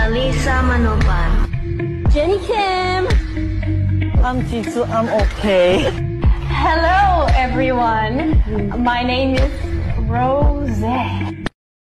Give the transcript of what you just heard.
Lisa Manoban. Jenny Kim. I'm Jisoo. I'm okay. Hello, everyone. My name is Rose.